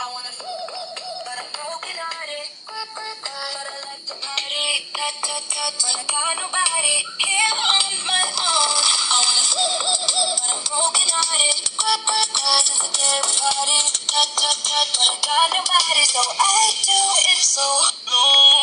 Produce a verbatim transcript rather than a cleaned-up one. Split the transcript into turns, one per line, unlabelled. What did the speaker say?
wanna but I'm broken hearted. But I like to party. That, that, that, but I got nobody here on my own. I wanna but I'm broken hearted. Since the day we party. That, that, that, but I got nobody, so I do it so long.